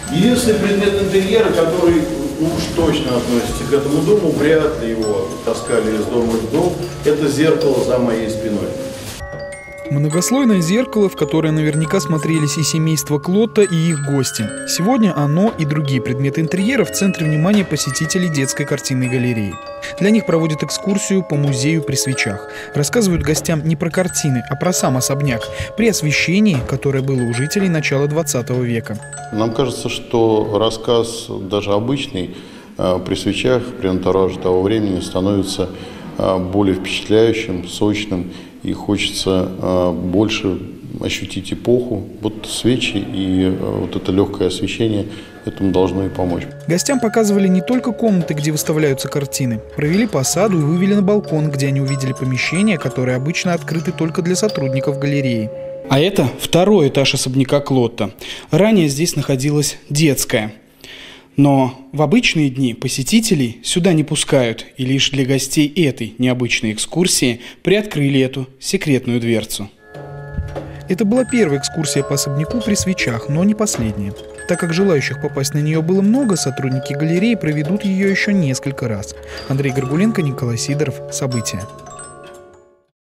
Единственный предмет интерьера, который уж точно относится к этому дому, вряд ли его таскали из дома в дом, это зеркало за моей спиной. Многослойное зеркало, в которое наверняка смотрелись и семейство Клотта, и их гости. Сегодня оно и другие предметы интерьера в центре внимания посетителей детской картинной галереи. Для них проводят экскурсию по музею при свечах. Рассказывают гостям не про картины, а про сам особняк, при освещении, которое было у жителей начала 20 века. Нам кажется, что рассказ, даже обычный, при свечах, при антураже того времени, становится более впечатляющим, сочным, и хочется больше ощутить эпоху. Вот свечи и вот это легкое освещение этому должно и помочь. Гостям показывали не только комнаты, где выставляются картины. Провели по саду и вывели на балкон, где они увидели помещения, которые обычно открыты только для сотрудников галереи. А это второй этаж особняка Клотта. Ранее здесь находилась детская. Но в обычные дни посетителей сюда не пускают, и лишь для гостей этой необычной экскурсии приоткрыли эту секретную дверцу. Это была первая экскурсия по особняку при свечах, но не последняя. Так как желающих попасть на нее было много, сотрудники галереи проведут ее еще несколько раз. Андрей Горгуленко, Николай Сидоров. События.